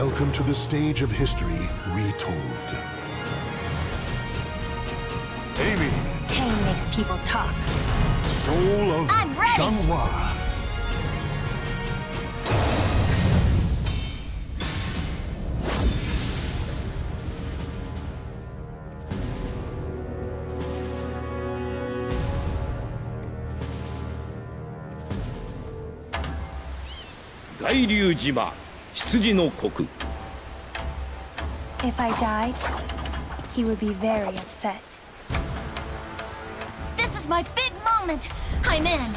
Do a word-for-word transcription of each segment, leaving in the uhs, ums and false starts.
Welcome to the stage of history retold. Amy. Pain makes people talk. Soul of Xianghua. If I died, he would be very upset. This is my big moment. I'm in.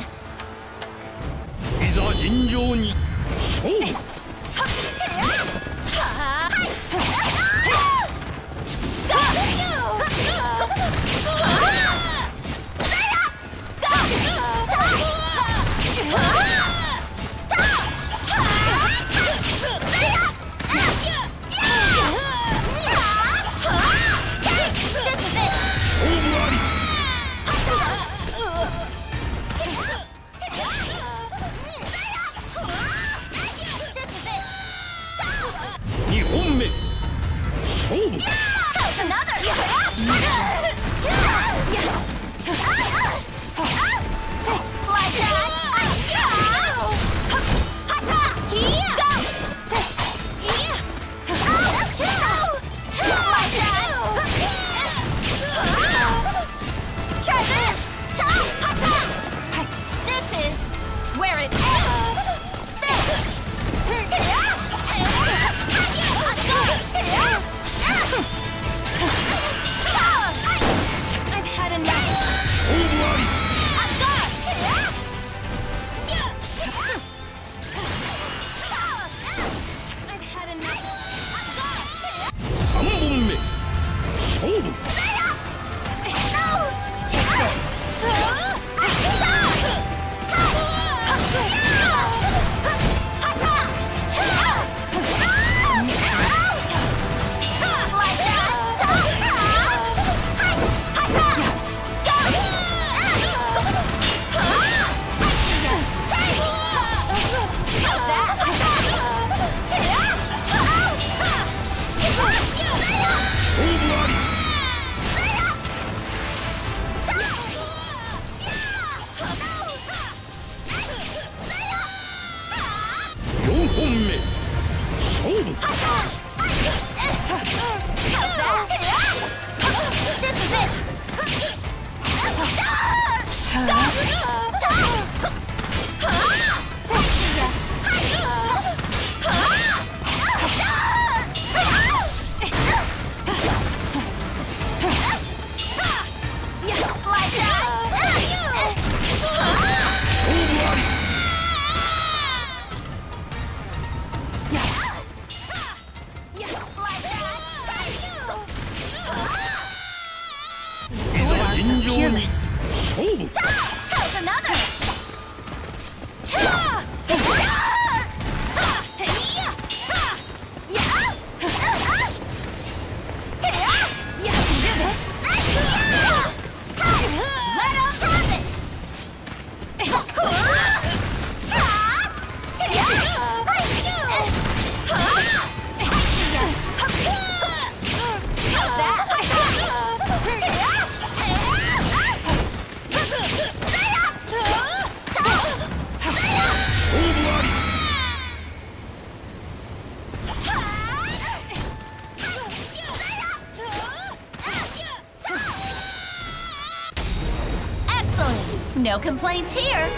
No complaints here.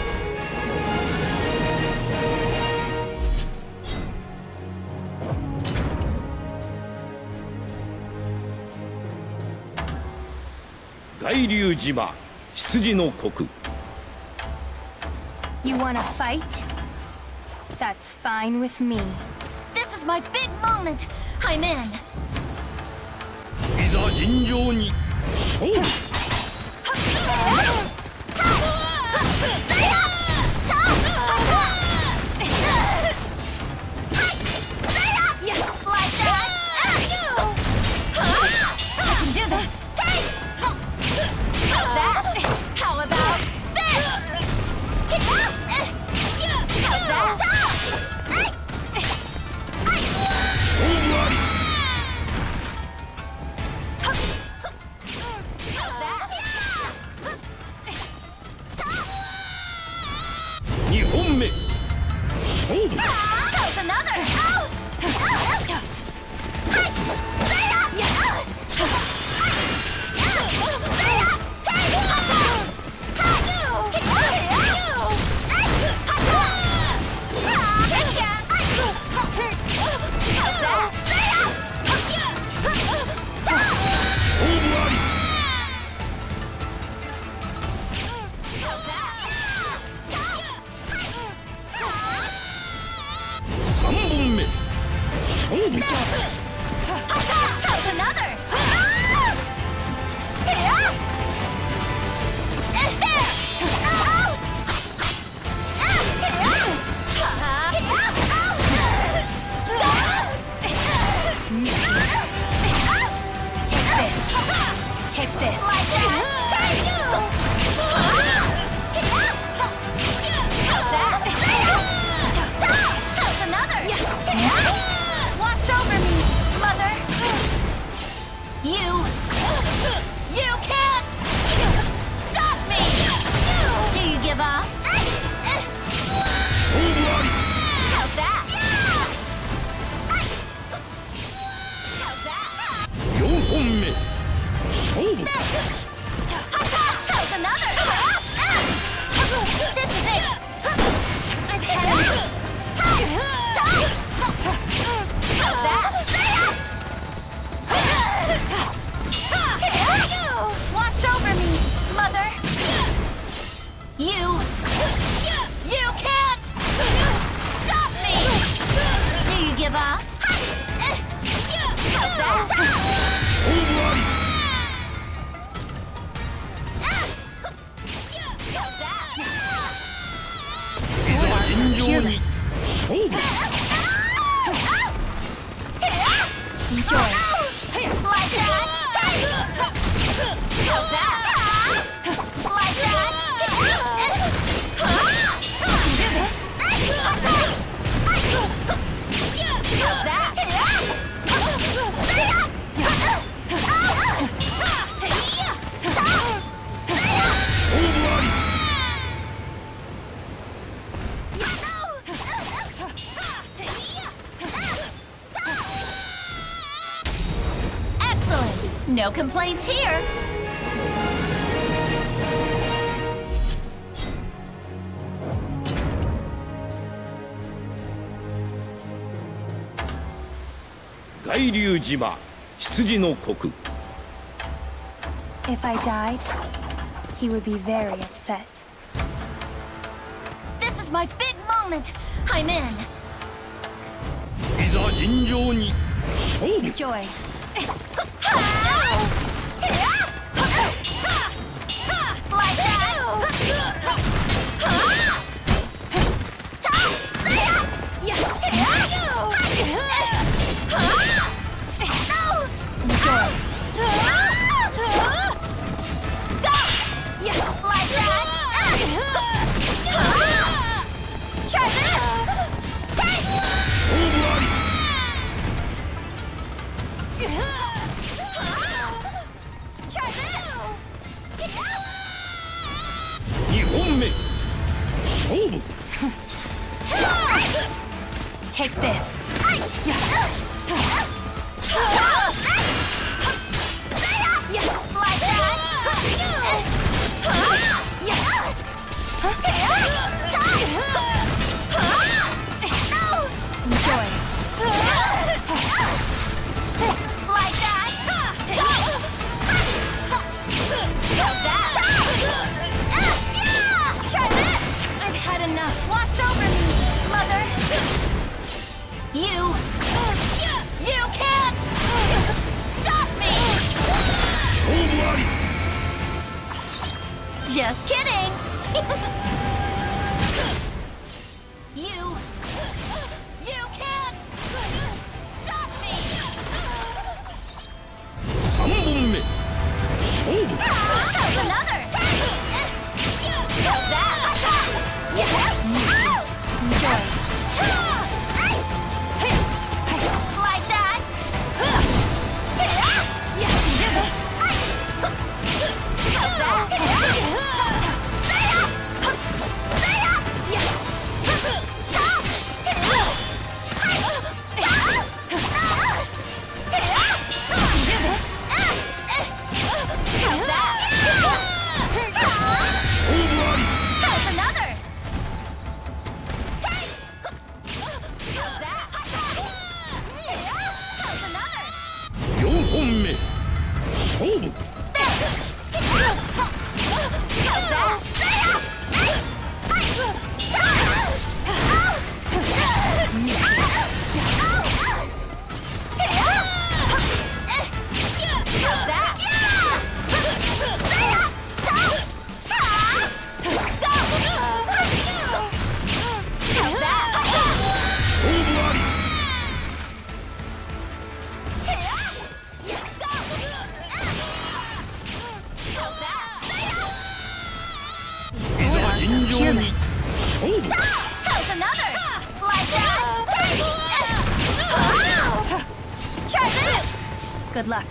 You wanna fight? That's fine with me. This is my big moment. I'm in. Soul 本目勝負 How's another? This is it. I've had enough. How's that? Watch over me, mother. You, you can't stop me. Do you give up? How's that? 勝負あり How's that? いざ尋常に勝負 Enjoy. Like that. How's that? Like that. You can do this. How's that? Excellent. No complaints here. Gairyu Jima, Hitsujin no Koku. If I died, he would be very upset. This is my big moment. I'm in. いざ尋常に勝負 Enjoy. Like that. Enjoy. Like that. Try this. 勝負あり Try this. にほんめ勝負 Take this. Like that. Enjoy. Like that. How's that? Try this. I've had enough. Watch over me, mother. You, you can't stop me. 勝負あり Just kidding. You, you can't stop me. さんぼんめ勝負 How's another? How's that? Nuisance. Enjoy. Like that? You can do this. How's that? How's that? How's another? How's that? How's another? よんほんめ勝負 How's that? How's that? How's that? 勝負あり How's that? いざ尋常に勝負 How's another? Like that? Try this. Good luck.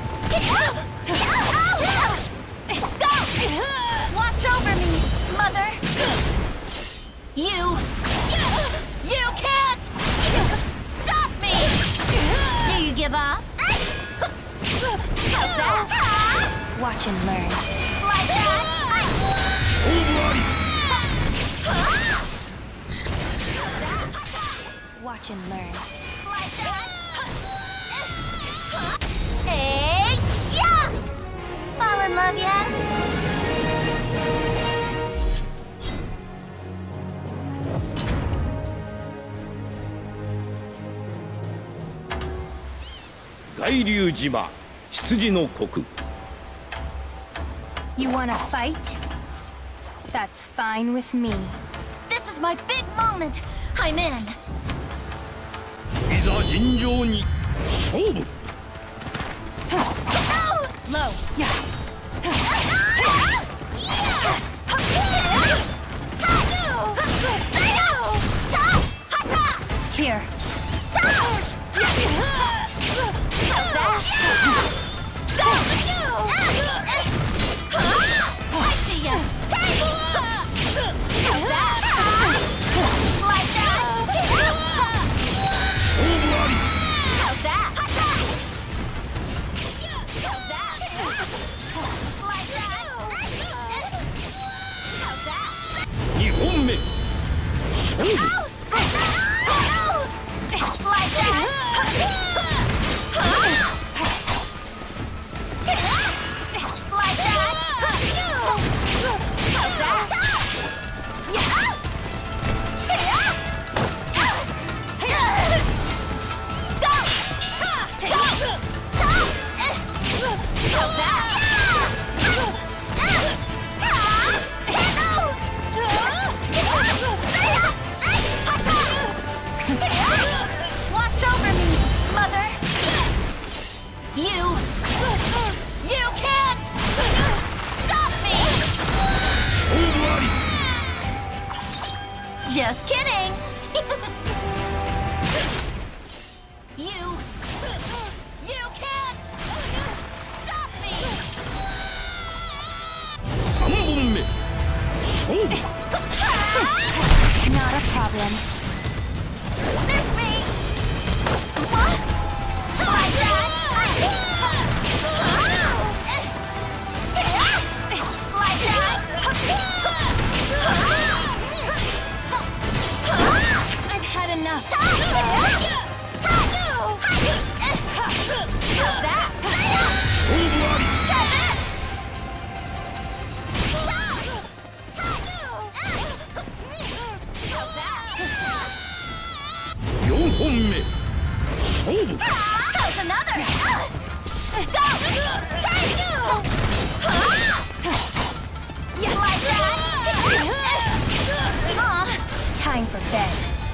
Watch over me, mother. You, you can't stop me. Do you give up? How's that? Watch and learn. Like that? 勝負あり Watch and learn. Like that? Hey, yeah! Fall in love yet? 巌流島羊の国 You wanna fight? That's fine with me. This is my big moment. I'm in. いざ尋常に勝負 Low. Yeah. Here. How's that? I see ya. How's that? Like that? 勝負あり How's that? How's that? Like that? How's that? にほんめ勝負 Like that? Like that? How's that? How's that? Watch over me, Mother. You, you can't stop me. 勝負あり Just kidding. You, you can't stop me. さんぼんめ勝負 Not a problem. This me. What? Like that? Like that? I've had enough. How's that? 勝負あり Try this. How's that? よんほんめ勝負 How's another? Go! Take! Like that? Aw. Time for bed.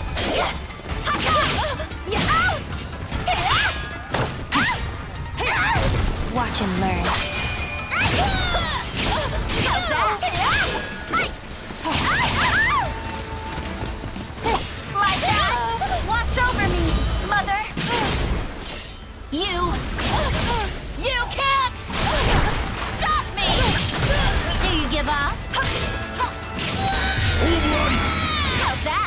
Watch and learn. How's that? Like that? Watch over me, Mother. You, you can't stop me. Do you give up? 勝負あり How's that?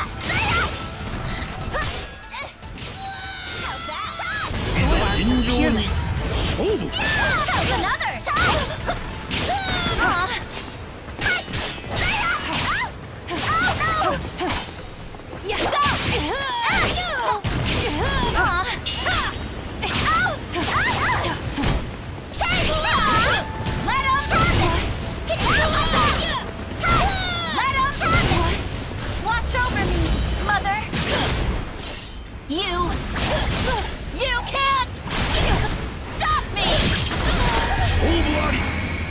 How's that? いざ尋常に勝負 How's another? Aw. Yeah. Aw. Let him have it. Let him have it. Watch over me, Mother. You, you can't stop me. 勝負あり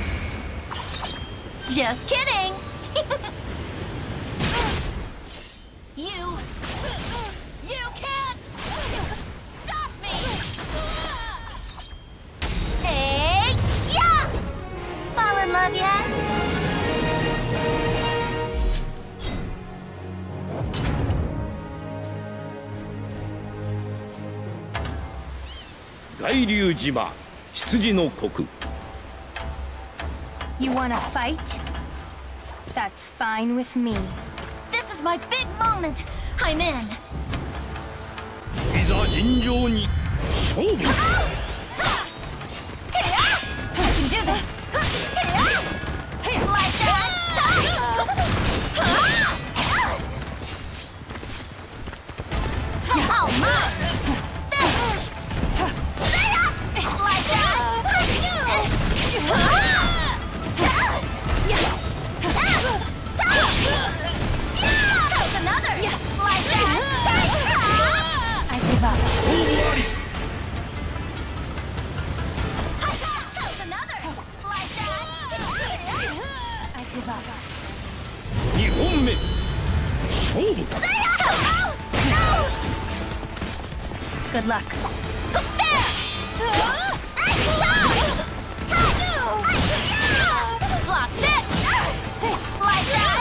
Just kidding. You, you can't stop me. Hey, yeah. Fall in love yet? 巌流島羊の国 You wanna fight? That's fine with me. This is my big moment. I'm in. いざ尋常に勝負 Like Good luck. Block this! Like that!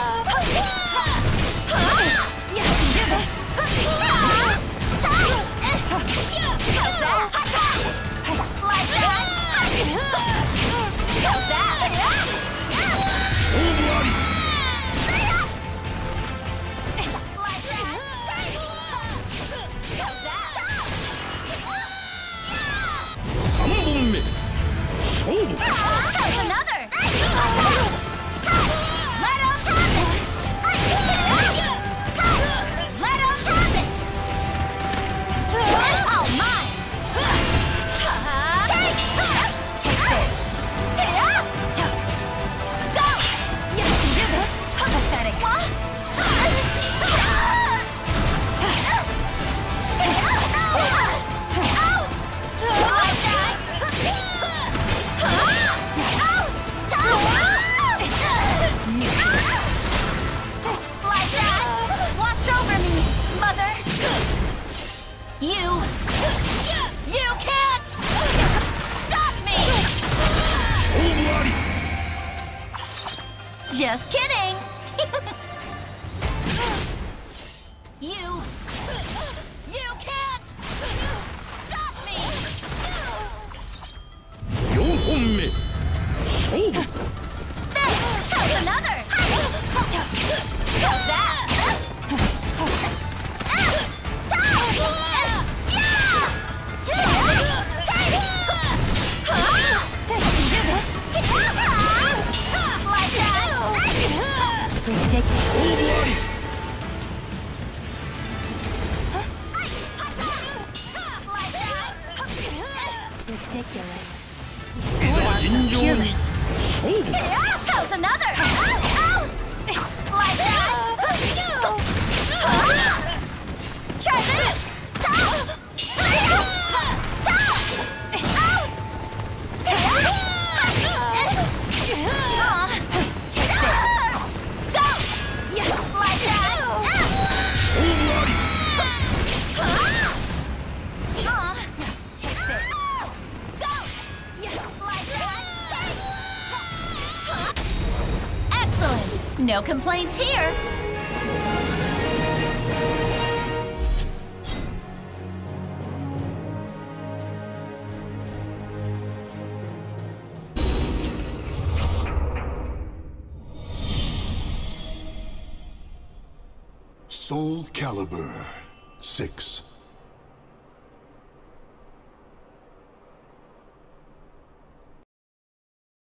You can do this. How's that? Like that? How's that? 勝負あり Like that? How's that? さんぼんめ勝負 How's another? Let 'em have it! Let 'em have it! All mine! Take this. Go! You can do this. Pathetic. Like that! Nuisance. Like that! Watch over me, mother! You... You can't... Stop me! 勝負あり Just kidding! You... You can't... Stop me! よんほんめ勝負 This! How's another? How's that? Like that? Ridiculous. 勝負あり Like that? Ridiculous. いざ尋常に Fearless. 勝負 How's another? Like that? Try this! Take this. Go! Like that? 勝負あり Take this. Go! Like that? Excellent! No complaints here! Soul Calibur six.